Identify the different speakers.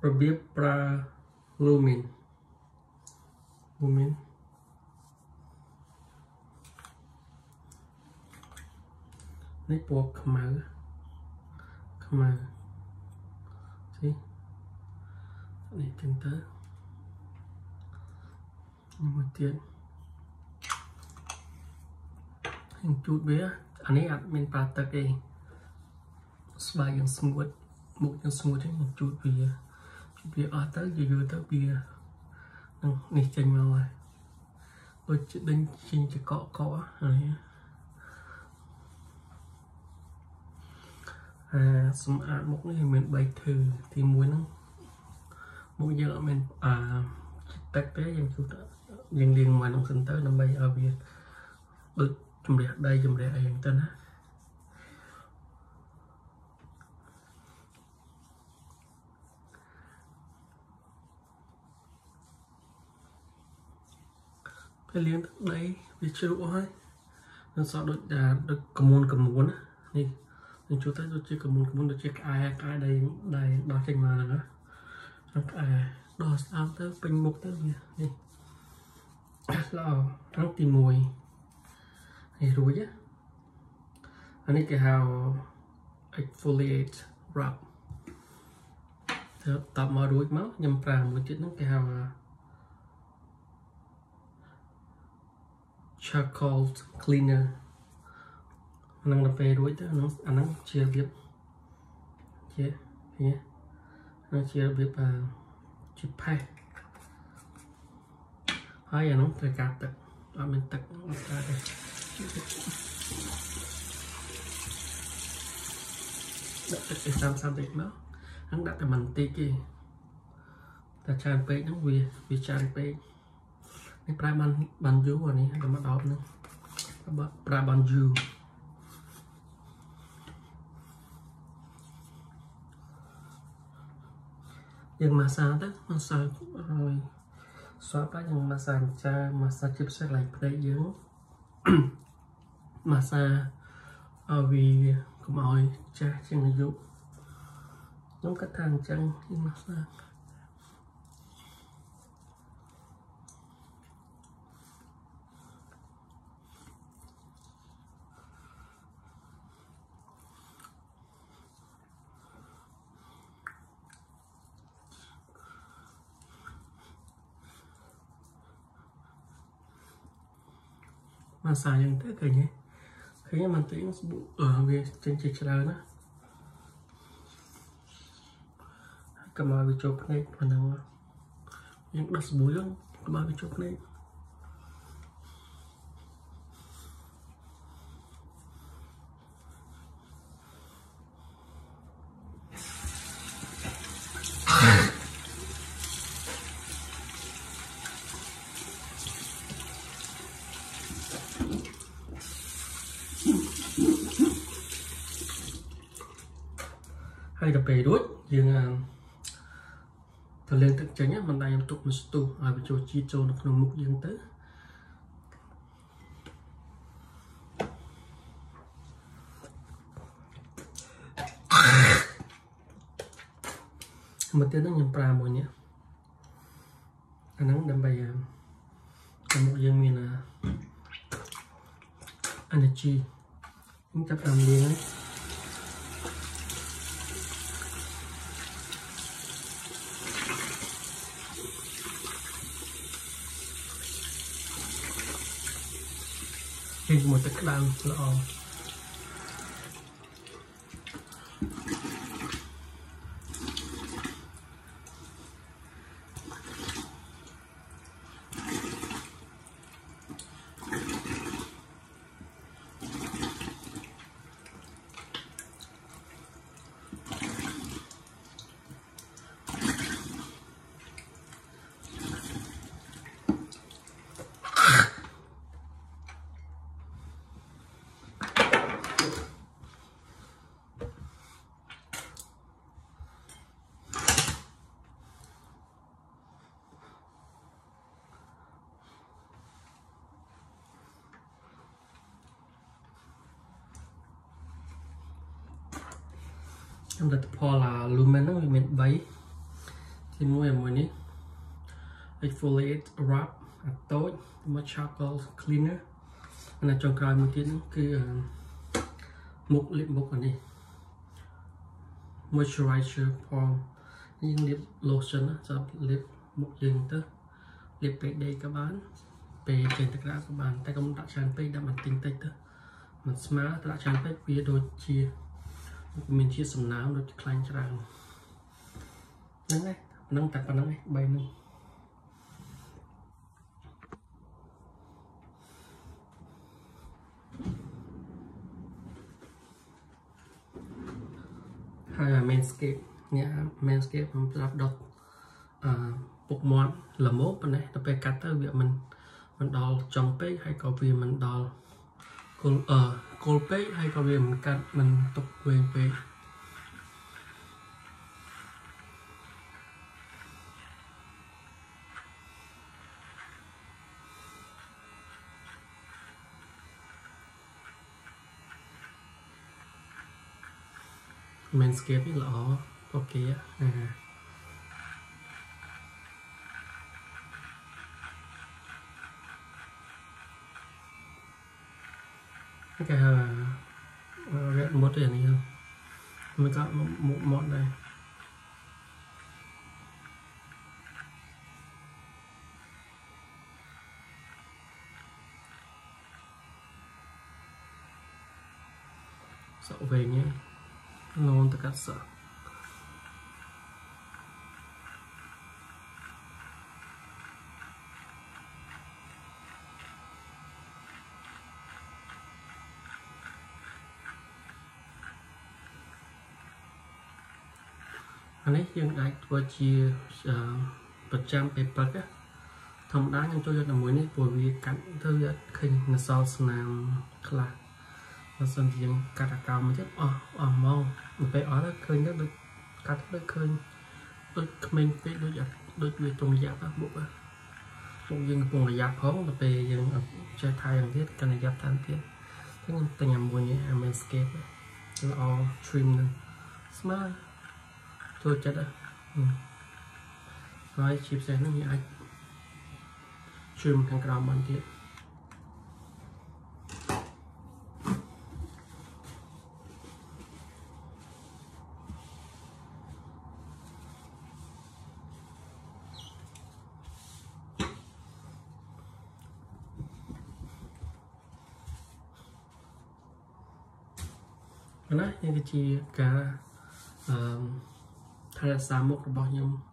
Speaker 1: របៀបប្រើ lumen នេះពណ៌ខ្មៅស៊ីនេះចឹងទៅមួយទៀតខ្ញុំជូតវាអានេះអត់មានប្រើទឹកទេស្បែកយើងស្ងួតមុខយើងស្ងួតហ្នឹងជូតវាអស់ទៅយូរទៅវានឹងនេះចេញមកហើយដូចជាដេញចេញជាកកហើយសម្អាតមុខនេះមាន3ធឺទី1ហ្នឹងមុខយើងអត់មានទឹកទេយើងជូតយើងលាងមកនឹងសិនទៅដើម្បីឲ្យវាដូចជំរះដីជំរះអីហ្នឹងទៅណាពេលលាងទឹកដីវាជ្រក់ហើយនឹងសក់ដូចកមួននេះនឹងជួទៅដូចជាកមួនដូចជាក្អែដីដោះចេញមកហ្នឹងណាក្អែដោះស្អាតទៅពេញមុខទៅវានេះល្អថ្ងៃទី1នេះរួចអានេះគេហៅ exfoliate rub ទៅតបមករួចមកខ្ញុំប្រើមួយទៀតហ្នឹងគេហៅcharcoal cleaner នឹងទៅពេលរួចទៅអាហ្នឹងជារបៀបជាជាផេះហើយអាហ្នឹងត្រូវការទឹកអត់មានទឹកអត់កើតទេដាក់ទឹកទៅ30តិចមកហ្នឹងដាក់តែបន្តិចទេតែច្រើនពេកហ្នឹងវាច្រើនពេកនេះប្រើបានយូរអានេះតែមក10ហ្នឹងប្រើបានយូរយើងម៉ាសាទៅម៉ាសាហើយស្រាប់ហើយយើងម៉ាសាចាម៉ាសាជាពិសេសឡើងភ្នែកយើងម៉ាសាឲ្យវាកុំឲ្យចាស់ជាងអាយុខ្ញុំគិតថាអញ្ចឹងយើងម៉ាសាម៉ាសាយ៉ាងទៅឃើញមិនទៅស្បូវាចេញជាច្រើនណាកុំឲ្យវាចូលភ្នែកប៉ុណ្ណឹងយើងដោះស្បូយើងកុំឲ្យវាចូលភ្នែកហើយដល់ពេលរួចយើងទៅលាងទឹកចេញមិនដែរខ្ញុំទុកមួយស្ទុះឲ្យវាចូលជាតិចូលនៅក្នុងមុខយើងទៅមកទៀតខ្ញុំប្រើមួយនេះអាហ្នឹងដើម្បីមុខយើងមាន energy ខ្ញុំចាប់តាមលាងហើយជាមួយទឹកក្តៅល្អខ្ញុំតែផលlumen ហ្នឹងវាមាន3 thì mua này exfoliate wrap tối một charcoal cleaner là trong cái một tiếng cứ mục liệp mục ở đây moisturizer form những liệp lotion á cho liệp mục dương tới liệp về đây các bạn về trên tất cả các bạn tay công đã tràn pe đã mặt tinh tay tới mặt smart đã tràn pe phía đôi chia mình chia sầm não đôi klein cho rằng nâng đấy nâng tập và nâng đấy bay nâng hay là Manscaped nha Manscaped mìnhรับđọc bột món là mốt bên này tập về cắt tới việc mình đo trong pe hay có việc mình đo col pe hay có việc mình cắt mình tục về pe Manscaped là ok cái red một tiền này không mình có một món đây sợ về nhé ngon tất cả sợ anh ấy dương đại vừa chia bật trăm paper á thông đá nhân cho là muối này bởi vì cắn thư khi là sau nam là nó sân riêng cắt cao mà chết mong mình phải ở đó khơi nó được cắt được khơi đôi mình phải đôi việc trong giáp các bộ cũng dương cùng là giáp hóng và về dương chơi thay hàng thiết cần là giáp tan thiết thế nhưng ta nhằm buồn như Manscaped là all trim nên smart thôi chết đó rồi chip sẽ nó như ai trim thằng cao bằng thiết đó những cái chi cả thay ra xa một bao nhiêu